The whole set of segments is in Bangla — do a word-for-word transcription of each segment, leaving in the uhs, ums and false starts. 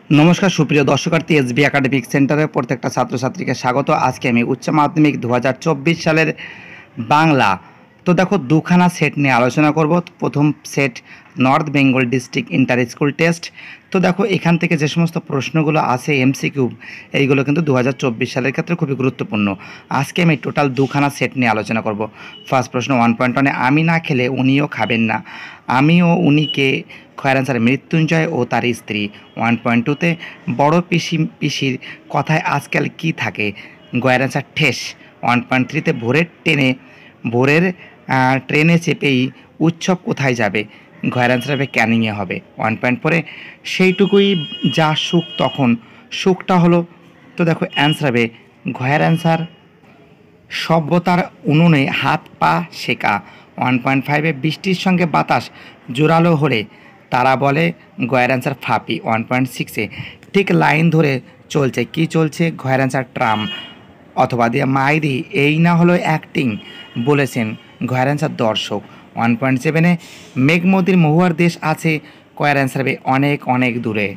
নমস্কার সুপ্রিয় দর্শকার্থী এসবি একাডেমিক সেন্টারের প্রত্যেকটা ছাত্রছাত্রীকে স্বাগত। আজকে আমি উচ্চ মাধ্যমিক দু হাজার চব্বিশ সালের বাংলা তো দেখো দুখানা সেট নিয়ে আলোচনা করব। প্রথম set North Bengal district inter school test. তো দেখো এখান থেকে যে সমস্ত প্রশ্নগুলো আছে এমসিকিউ, এইগুলো কিন্তু দু হাজার চব্বিশ সালের ক্ষেত্রে খুবই গুরুত্বপূর্ণ। আজকে আমি টোটাল দুখানা সেট নিয়ে আলোচনা করব। ফার্স্ট প্রশ্ন ওয়ান পয়েন্ট ওয়ানে আমি না খেলে উনিও খাবেন না, আমিও উনিকে খয়ের অ্যান্সার মৃত্যুঞ্জয় ও তার স্ত্রী। ওয়ান পয়েন্ট টুতে বড় পিসি পিসির কথায় আজকাল কি থাকে, গয়ের অ্যান্সার ঠেস। ওয়ান পয়েন্ট থ্রিতে ভোরের ট্রেনে ভোরের ট্রেনে চেপেই উৎসব কোথায় যাবে, ঘয়ের অ্যান্সার হবে ক্যানিংয়ে হবে। ওয়ান পয়েন্ট ফোরে সেইটুকুই যা সুখ তখন সুখটা হলো, তো দেখো অ্যান্সার হবে ঘয়ের অ্যান্সার সভ্যতার উনুনে হাত পা শেখা। ওয়ান পয়েন্ট ফাইভে বৃষ্টির সঙ্গে বাতাস জোরালো হলে তারা বলে, গয়ের অ্যান্সার ফাঁপি। ওয়ান পয়েন্ট সিক্সে ঠিক লাইন ধরে চলছে, কি চলছে, ঘয়ের অ্যান্সার ট্রাম। অথবা দিয়ে মাইরি এই না হলো অ্যাক্টিং বলেছেন, ঘয়ের অ্যান্সার দর্শক। ওয়ান পয়েন্ট সেভেনে মেঘমদির মহুয়ার দেশ আছে, কয়ের অ্যান্সার হবে অনেক অনেক দূরে।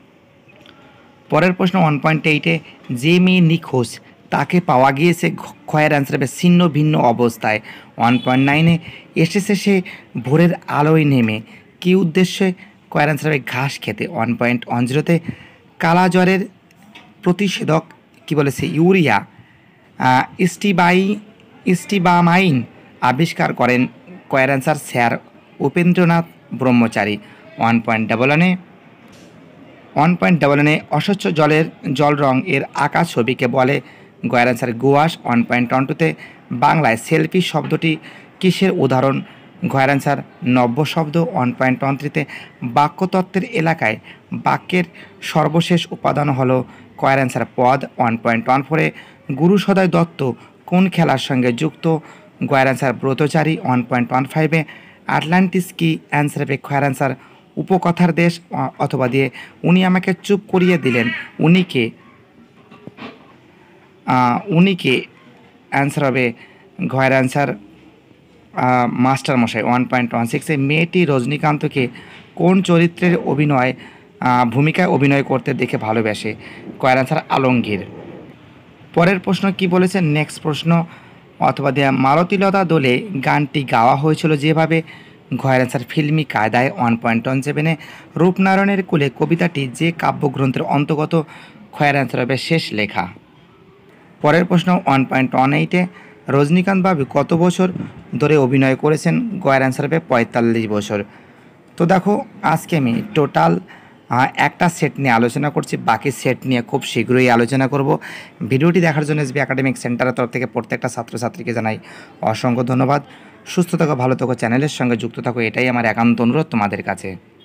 পরের প্রশ্ন ওয়ান পয়েন্ট এইটে যে মেয়ে নিখোঁজ তাকে পাওয়া গিয়েছে, ক্ষয়ের অ্যান্সার হবে ছিন্ন ভিন্ন অবস্থায়। ওয়ান পয়েন্ট নাইনে এসেছে সে ভোরের আলোয় নেমে, কী উদ্দেশ্যে, কয়ের অ্যান্সার হবে ঘাস খেতে। ওয়ান পয়েন্ট ওয়ান জিরোতে কালা জ্বরের প্রতিষেধক কী বলেছে, ইউরিয়া স্টিবাই স্টিবামাইন আবিষ্কার করেন, কয়ের answer sir Upendranath Brahmachari. One point double ওয়ানে ওয়ান পয়েন্ট ডাবল ওয়ানে অস্বচ্ছ জলের জল রং এর আঁকা ছবিকে বলে, গয়ের answer gouache. One point one টুতে বাংলায় সেলফি শব্দটি কিসের উদাহরণ, ঘয়ের অ্যান্সার নব্য শব্দ। ওয়ান পয়েন্ট ওয়ান থ্রিতে বাক্যতত্ত্বের এলাকায় বাক্যের সর্বশেষ উপাদান হলো, কয়ের অ্যান্সার পদ। ওয়ান পয়েন্ট ওয়ান ফোরে গুরু সদয় দত্ত কোন খেলার সঙ্গে যুক্ত, গয়ের answer Bratachari. One point one ফাইভে আটলান্টিস কি, অ্যান্সার হবে খয়ের অ্যান্সার উপকথার দেশ। অথবা দিয়ে উনি আমাকে চুপ করিয়ে দিলেন, উনিকে উনিকে অ্যান্সার হবে ঘয়ের অ্যান্সার মাস্টার মশাই। ওয়ান পয়েন্ট ওয়ান সিক্সে মেয়েটি রজনীকান্তকে কোন চরিত্রের অভিনয় ভূমিকায় অভিনয় করতে দেখে ভালোবাসে, কয়ের অ্যান্সার আলমগীর। পরের প্রশ্ন কি বলেছে, নেক্সট প্রশ্ন অথবা দেয়া মালতীলতা দোলে গানটি গাওয়া হয়েছিল যেভাবে, ঘয়ের অ্যান্সার ফিল্মি কায়দায়। ওয়ান পয়েন্ট ওয়ান সেভেনে রূপনারায়ণের কোলে কবিতাটি যে কাব্যগ্রন্থের অন্তর্গত, খয়ের অ্যান্সার হবে শেষ লেখা। পরের প্রশ্ন ওয়ান পয়েন্ট ওয়ান এইটে রজনীকান্ত বাবু কত বছর ধরে অভিনয় করেছেন, গয়ের অ্যান্সার হবে পঁয়তাল্লিশ বছর। তো দেখো আজকে আমি টোটাল একটা সেট নিয়ে আলোচনা করছি, বাকি সেট নিয়ে খুব শীঘ্রই আলোচনা করব। ভিডিওটি দেখার জন্য এসবি একাডেমিক সেন্টারের তরফ থেকে প্রত্যেকটা ছাত্রছাত্রীকে জানাই অসংখ্য ধন্যবাদ। সুস্থ থাকো, ভালো থাকো, চ্যানেলের সঙ্গে যুক্ত থাকো, এটাই আমার একান্ত অনুরোধ তোমাদের কাছে।